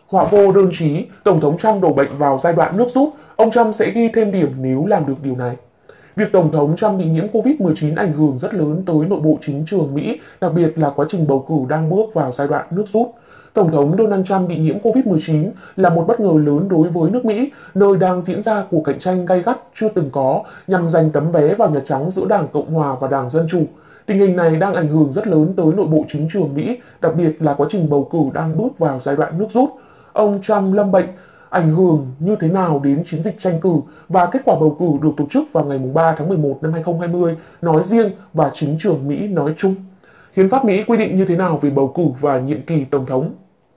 Họa vô đơn chí, Tổng thống Trump đổ bệnh vào giai đoạn nước rút, ông Trump sẽ ghi thêm điểm nếu làm được điều này. Việc Tổng thống Trump bị nhiễm Covid-19 ảnh hưởng rất lớn tới nội bộ chính trường Mỹ, đặc biệt là quá trình bầu cử đang bước vào giai đoạn nước rút. Tổng thống Donald Trump bị nhiễm Covid-19 là một bất ngờ lớn đối với nước Mỹ, nơi đang diễn ra cuộc cạnh tranh gay gắt chưa từng có nhằm giành tấm vé vào Nhà Trắng giữa Đảng Cộng hòa và Đảng Dân Chủ. Tình hình này đang ảnh hưởng rất lớn tới nội bộ chính trường Mỹ, đặc biệt là quá trình bầu cử đang bước vào giai đoạn nước rút. Ông Trump lâm bệnh ảnh hưởng như thế nào đến chiến dịch tranh cử và kết quả bầu cử được tổ chức vào ngày 3 tháng 11 năm 2020 nói riêng và chính trường Mỹ nói chung. Hiến pháp Mỹ quy định như thế nào về bầu cử và nhiệm kỳ Tổng thống?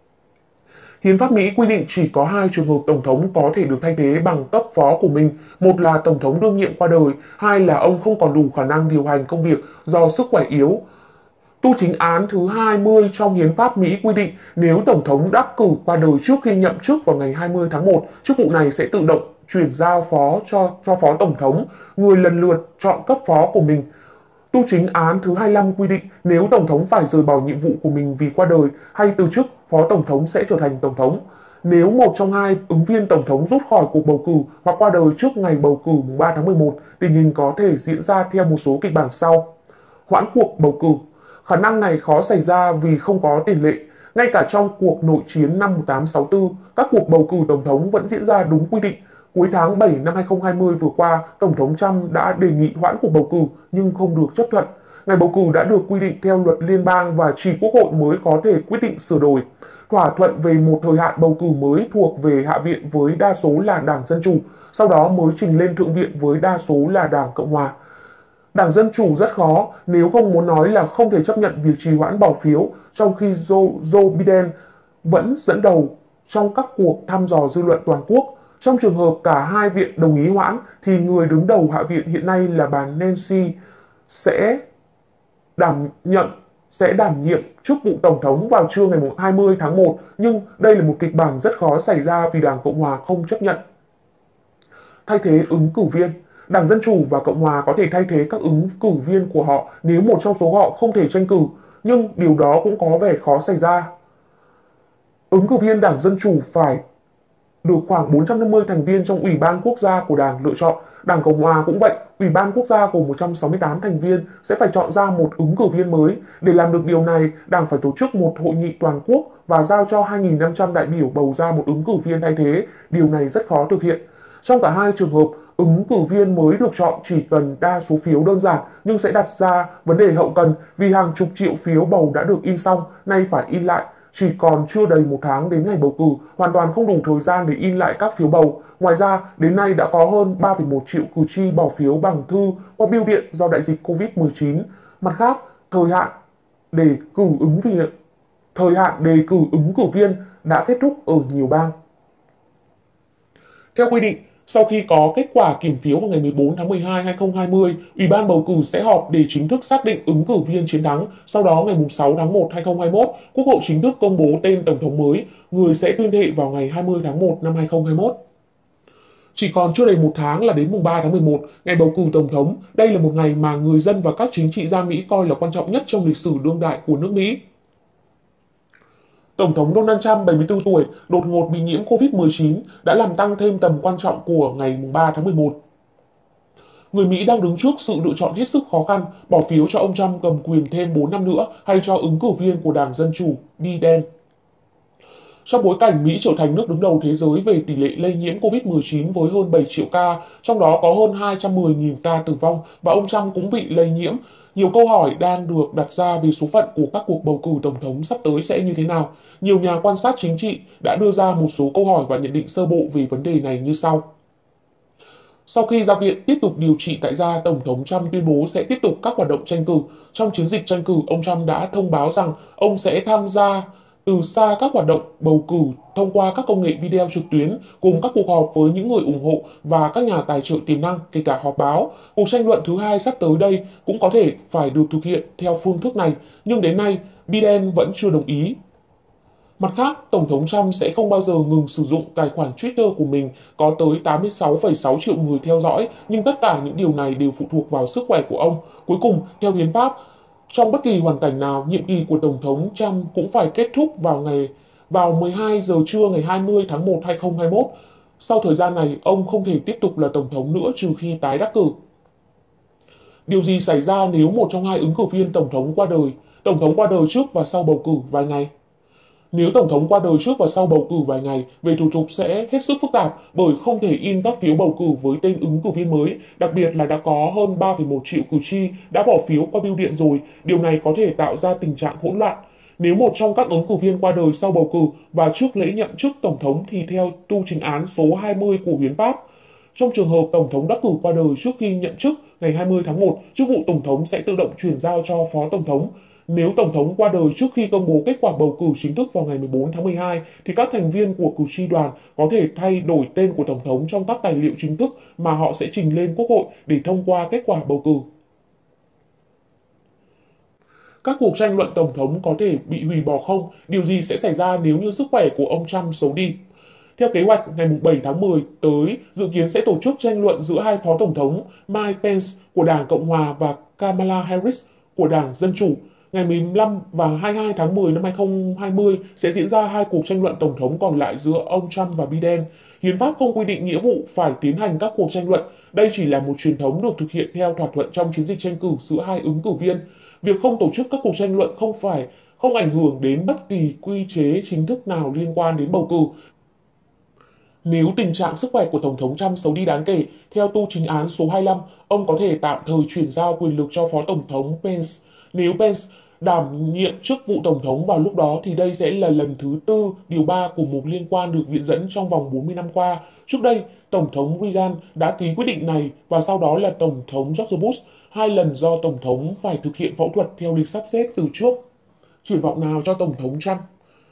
Hiến pháp Mỹ quy định chỉ có 2 trường hợp Tổng thống có thể được thay thế bằng cấp phó của mình. Một là Tổng thống đương nhiệm qua đời, hai là ông không còn đủ khả năng điều hành công việc do sức khỏe yếu. Tu chính án thứ 20 trong Hiến pháp Mỹ quy định nếu Tổng thống đắc cử qua đời trước khi nhậm chức vào ngày 20 tháng 1, chức vụ này sẽ tự động chuyển giao cho Phó Tổng thống, người lần lượt chọn cấp phó của mình. Tu chính án thứ 25 quy định nếu Tổng thống phải rời bỏ nhiệm vụ của mình vì qua đời hay từ chức, Phó Tổng thống sẽ trở thành Tổng thống. Nếu một trong hai ứng viên Tổng thống rút khỏi cuộc bầu cử hoặc qua đời trước ngày bầu cử 3 tháng 11, tình hình có thể diễn ra theo một số kịch bản sau. Hoãn cuộc bầu cử. Khả năng này khó xảy ra vì không có tiền lệ. Ngay cả trong cuộc nội chiến năm 1864, các cuộc bầu cử Tổng thống vẫn diễn ra đúng quy định. Cuối tháng 7 năm 2020 vừa qua, Tổng thống Trump đã đề nghị hoãn cuộc bầu cử nhưng không được chấp thuận. Ngày bầu cử đã được quy định theo luật liên bang và chỉ Quốc hội mới có thể quyết định sửa đổi. Thỏa thuận về một thời hạn bầu cử mới thuộc về Hạ viện với đa số là Đảng Dân Chủ, sau đó mới trình lên Thượng viện với đa số là Đảng Cộng hòa. Đảng Dân Chủ rất khó, nếu không muốn nói là không thể chấp nhận việc trì hoãn bỏ phiếu, trong khi Joe Biden vẫn dẫn đầu trong các cuộc thăm dò dư luận toàn quốc. Trong trường hợp cả hai viện đồng ý hoãn, thì người đứng đầu Hạ viện hiện nay là bà Nancy sẽ đảm nhiệm chức vụ Tổng thống vào trưa ngày 20 tháng 1, nhưng đây là một kịch bản rất khó xảy ra vì Đảng Cộng hòa không chấp nhận. Thay thế ứng cử viên. Đảng Dân Chủ và Cộng hòa có thể thay thế các ứng cử viên của họ nếu một trong số họ không thể tranh cử, nhưng điều đó cũng có vẻ khó xảy ra. Ứng cử viên Đảng Dân Chủ phải được khoảng 450 thành viên trong Ủy ban Quốc gia của Đảng lựa chọn. Đảng Cộng hòa cũng vậy, Ủy ban Quốc gia gồm 168 thành viên sẽ phải chọn ra một ứng cử viên mới. Để làm được điều này, Đảng phải tổ chức một hội nghị toàn quốc và giao cho 2.500 đại biểu bầu ra một ứng cử viên thay thế. Điều này rất khó thực hiện. Trong cả hai trường hợp, ứng cử viên mới được chọn chỉ cần đa số phiếu đơn giản nhưng sẽ đặt ra vấn đề hậu cần vì hàng chục triệu phiếu bầu đã được in xong, nay phải in lại. Chỉ còn chưa đầy một tháng đến ngày bầu cử, hoàn toàn không đủ thời gian để in lại các phiếu bầu. Ngoài ra, đến nay đã có hơn 3,1 triệu cử tri bỏ phiếu bằng thư qua bưu điện do đại dịch Covid-19. Mặt khác, thời hạn đề cử ứng cử viên đã kết thúc ở nhiều bang. Theo quy định, sau khi có kết quả kiểm phiếu vào ngày 14 tháng 12 2020, Ủy ban bầu cử sẽ họp để chính thức xác định ứng cử viên chiến thắng. Sau đó, ngày 6 tháng 1 2021, Quốc hội chính thức công bố tên Tổng thống mới, người sẽ tuyên thệ vào ngày 20 tháng 1 năm 2021. Chỉ còn chưa đầy một tháng là đến mùng 3 tháng 11, ngày bầu cử Tổng thống. Đây là một ngày mà người dân và các chính trị gia Mỹ coi là quan trọng nhất trong lịch sử đương đại của nước Mỹ. Tổng thống Donald Trump, 74 tuổi, đột ngột bị nhiễm Covid-19 đã làm tăng thêm tầm quan trọng của ngày 3 tháng 11. Người Mỹ đang đứng trước sự lựa chọn hết sức khó khăn, bỏ phiếu cho ông Trump cầm quyền thêm 4 năm nữa hay cho ứng cử viên của Đảng Dân Chủ, Biden. Trong bối cảnh Mỹ trở thành nước đứng đầu thế giới về tỷ lệ lây nhiễm Covid-19 với hơn 7 triệu ca, trong đó có hơn 210.000 ca tử vong và ông Trump cũng bị lây nhiễm, nhiều câu hỏi đang được đặt ra về số phận của các cuộc bầu cử tổng thống sắp tới sẽ như thế nào. Nhiều nhà quan sát chính trị đã đưa ra một số câu hỏi và nhận định sơ bộ về vấn đề này như sau. Sau khi ra viện tiếp tục điều trị tại gia, Tổng thống Trump tuyên bố sẽ tiếp tục các hoạt động tranh cử. Trong chiến dịch tranh cử, ông Trump đã thông báo rằng ông sẽ tham gia từ xa các hoạt động bầu cử thông qua các công nghệ video trực tuyến cùng các cuộc họp với những người ủng hộ và các nhà tài trợ tiềm năng, kể cả họp báo. Cuộc tranh luận thứ hai sắp tới đây cũng có thể phải được thực hiện theo phương thức này, nhưng đến nay Biden vẫn chưa đồng ý. Mặt khác, Tổng thống Trump sẽ không bao giờ ngừng sử dụng tài khoản Twitter của mình có tới 86,6 triệu người theo dõi, nhưng tất cả những điều này đều phụ thuộc vào sức khỏe của ông. Cuối cùng, theo hiến pháp, trong bất kỳ hoàn cảnh nào, nhiệm kỳ của Tổng thống Trump cũng phải kết thúc vào ngày vào 12 giờ trưa ngày 20 tháng 1 2021. Sau thời gian này, ông không thể tiếp tục là tổng thống nữa trừ khi tái đắc cử. Điều gì xảy ra nếu một trong hai ứng cử viên tổng thống qua đời? Tổng thống qua đời trước và sau bầu cử vài ngày. Nếu tổng thống qua đời trước và sau bầu cử vài ngày, về thủ tục sẽ hết sức phức tạp bởi không thể in các phiếu bầu cử với tên ứng cử viên mới, đặc biệt là đã có hơn 3,1 triệu cử tri đã bỏ phiếu qua bưu điện rồi, điều này có thể tạo ra tình trạng hỗn loạn. Nếu một trong các ứng cử viên qua đời sau bầu cử và trước lễ nhậm chức tổng thống thì theo tu trình án số 20 của Hiến pháp. Trong trường hợp tổng thống đắc cử qua đời trước khi nhậm chức ngày 20 tháng 1, chức vụ tổng thống sẽ tự động chuyển giao cho phó tổng thống. Nếu tổng thống qua đời trước khi công bố kết quả bầu cử chính thức vào ngày 14 tháng 12, thì các thành viên của cử tri đoàn có thể thay đổi tên của tổng thống trong các tài liệu chính thức mà họ sẽ trình lên Quốc hội để thông qua kết quả bầu cử. Các cuộc tranh luận tổng thống có thể bị hủy bỏ không? Điều gì sẽ xảy ra nếu như sức khỏe của ông Trump xấu đi? Theo kế hoạch, ngày 7 tháng 10 tới, dự kiến sẽ tổ chức tranh luận giữa hai phó tổng thống Mike Pence của Đảng Cộng Hòa và Kamala Harris của Đảng Dân Chủ. Ngày 15 và 22 tháng 10 năm 2020 sẽ diễn ra hai cuộc tranh luận tổng thống còn lại giữa ông Trump và Biden. Hiến pháp không quy định nghĩa vụ phải tiến hành các cuộc tranh luận. Đây chỉ là một truyền thống được thực hiện theo thỏa thuận trong chiến dịch tranh cử giữa hai ứng cử viên. Việc không tổ chức các cuộc tranh luận không ảnh hưởng đến bất kỳ quy chế chính thức nào liên quan đến bầu cử. Nếu tình trạng sức khỏe của Tổng thống Trump xấu đi đáng kể, theo tu trình án số 25, ông có thể tạm thời chuyển giao quyền lực cho Phó Tổng thống Pence. Nếu Pence đảm nhiệm chức vụ Tổng thống vào lúc đó thì đây sẽ là lần thứ tư điều 3 của một liên quan được viện dẫn trong vòng 40 năm qua. Trước đây, Tổng thống Reagan đã ký quyết định này và sau đó là Tổng thống George Bush, hai lần do Tổng thống phải thực hiện phẫu thuật theo lịch sắp xếp từ trước. Triển vọng nào cho Tổng thống Trump?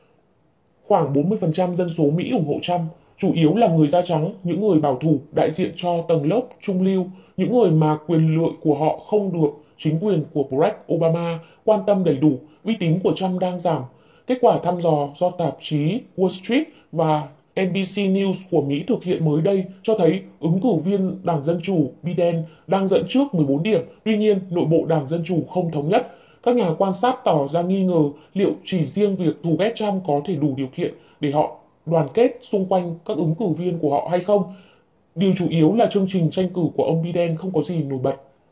Khoảng 40% dân số Mỹ ủng hộ Trump, chủ yếu là người da trắng, những người bảo thủ đại diện cho tầng lớp trung lưu, những người mà quyền lợi của họ không được chính quyền của Barack Obama quan tâm đầy đủ. Uy tín của Trump đang giảm. Kết quả thăm dò do tạp chí Wall Street và NBC News của Mỹ thực hiện mới đây cho thấy ứng cử viên Đảng Dân Chủ Biden đang dẫn trước 14 điểm, tuy nhiên nội bộ Đảng Dân Chủ không thống nhất. Các nhà quan sát tỏ ra nghi ngờ liệu chỉ riêng việc thù ghét Trump có thể đủ điều kiện để họ đoàn kết xung quanh các ứng cử viên của họ hay không. Điều chủ yếu là chương trình tranh cử của ông Biden không có gì nổi bật.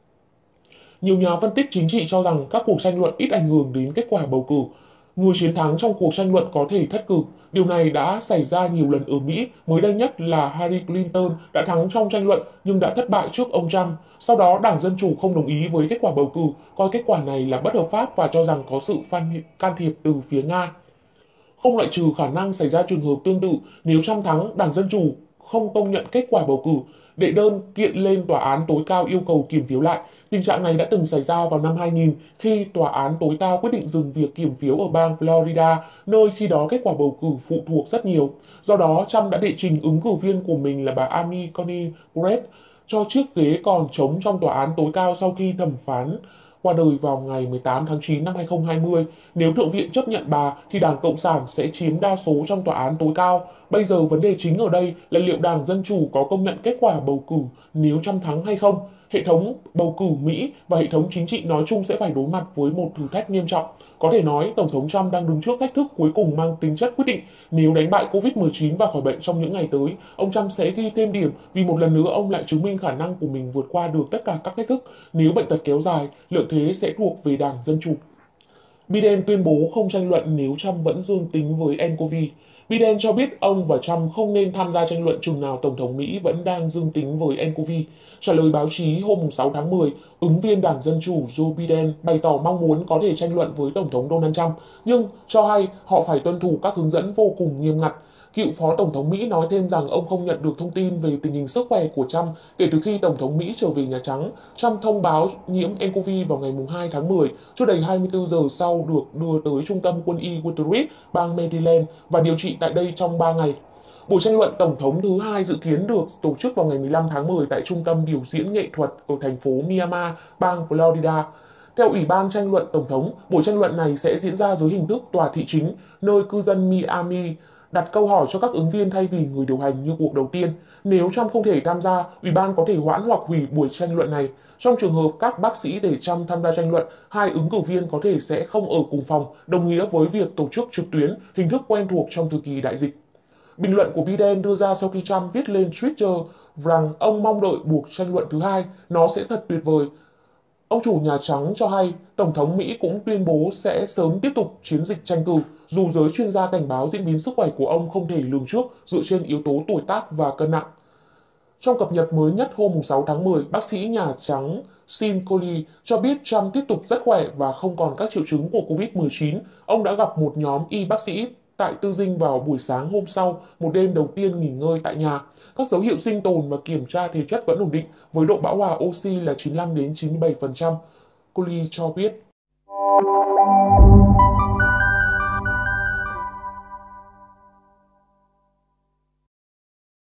Nhiều nhà phân tích chính trị cho rằng các cuộc tranh luận ít ảnh hưởng đến kết quả bầu cử. Người chiến thắng trong cuộc tranh luận có thể thất cử. Điều này đã xảy ra nhiều lần ở Mỹ, mới đây nhất là Hillary Clinton đã thắng trong tranh luận nhưng đã thất bại trước ông Trump. Sau đó, Đảng Dân Chủ không đồng ý với kết quả bầu cử, coi kết quả này là bất hợp pháp và cho rằng có sự can thiệp từ phía Nga. Không loại trừ khả năng xảy ra trường hợp tương tự nếu Trump thắng, Đảng Dân Chủ không công nhận kết quả bầu cử, đệ đơn kiện lên Tòa án tối cao yêu cầu kiểm phiếu lại. Tình trạng này đã từng xảy ra vào năm 2000 khi Tòa án tối cao quyết định dừng việc kiểm phiếu ở bang Florida, nơi khi đó kết quả bầu cử phụ thuộc rất nhiều. Do đó, Trump đã đệ trình ứng cử viên của mình là bà Amy Coney Barrett cho chiếc ghế còn trống trong Tòa án tối cao sau khi thẩm phán qua đời vào ngày 18 tháng 9 năm 2020. Nếu Thượng viện chấp nhận bà thì Đảng Cộng sản sẽ chiếm đa số trong Tòa án tối cao. Bây giờ vấn đề chính ở đây là liệu Đảng Dân Chủ có công nhận kết quả bầu cử nếu Trump thắng hay không. Hệ thống bầu cử Mỹ và hệ thống chính trị nói chung sẽ phải đối mặt với một thử thách nghiêm trọng. Có thể nói, Tổng thống Trump đang đứng trước thách thức cuối cùng mang tính chất quyết định. Nếu đánh bại Covid-19 và khỏi bệnh trong những ngày tới, ông Trump sẽ ghi thêm điểm vì một lần nữa ông lại chứng minh khả năng của mình vượt qua được tất cả các thách thức. Nếu bệnh tật kéo dài, lợi thế sẽ thuộc về Đảng Dân Chủ. Biden tuyên bố không tranh luận nếu Trump vẫn dương tính với nCoV. Biden cho biết ông và Trump không nên tham gia tranh luận chừng nào Tổng thống Mỹ vẫn đang dương tính với nCoV. Trả lời báo chí hôm 6 tháng 10, ứng viên Đảng Dân Chủ Joe Biden bày tỏ mong muốn có thể tranh luận với Tổng thống Donald Trump, nhưng cho hay họ phải tuân thủ các hướng dẫn vô cùng nghiêm ngặt. Cựu Phó Tổng thống Mỹ nói thêm rằng ông không nhận được thông tin về tình hình sức khỏe của Trump kể từ khi Tổng thống Mỹ trở về Nhà Trắng. Trump thông báo nhiễm nCoV vào ngày 2 tháng 10, chưa đầy 24 giờ sau được đưa tới trung tâm quân y Woodridge, bang Maryland và điều trị tại đây trong 3 ngày. Buổi tranh luận Tổng thống thứ hai dự kiến được tổ chức vào ngày 15 tháng 10 tại Trung tâm Biểu diễn Nghệ thuật ở thành phố Miami, bang Florida. Theo Ủy ban tranh luận Tổng thống, buổi tranh luận này sẽ diễn ra dưới hình thức tòa thị chính, nơi cư dân Miami đặt câu hỏi cho các ứng viên thay vì người điều hành như cuộc đầu tiên. Nếu Trump không thể tham gia, Ủy ban có thể hoãn hoặc hủy buổi tranh luận này. Trong trường hợp các bác sĩ để Trump tham gia tranh luận, hai ứng cử viên có thể sẽ không ở cùng phòng, đồng nghĩa với việc tổ chức trực tuyến, hình thức quen thuộc trong thời kỳ đại dịch. Bình luận của Biden đưa ra sau khi Trump viết lên Twitter rằng ông mong đợi cuộc tranh luận thứ hai, nó sẽ thật tuyệt vời. Ông chủ Nhà Trắng cho hay Tổng thống Mỹ cũng tuyên bố sẽ sớm tiếp tục chiến dịch tranh cử, dù giới chuyên gia cảnh báo diễn biến sức khỏe của ông không thể lường trước dựa trên yếu tố tuổi tác và cân nặng. Trong cập nhật mới nhất hôm 6 tháng 10, bác sĩ Nhà Trắng Sean Conley cho biết Trump tiếp tục rất khỏe và không còn các triệu chứng của COVID-19. Ông đã gặp một nhóm y bác sĩ tại Tư Dinh vào buổi sáng hôm sau, một đêm đầu tiên nghỉ ngơi tại nhà. Các dấu hiệu sinh tồn và kiểm tra thể chất vẫn ổn định, với độ bão hòa oxy là 95 đến 97%, Conley cho biết.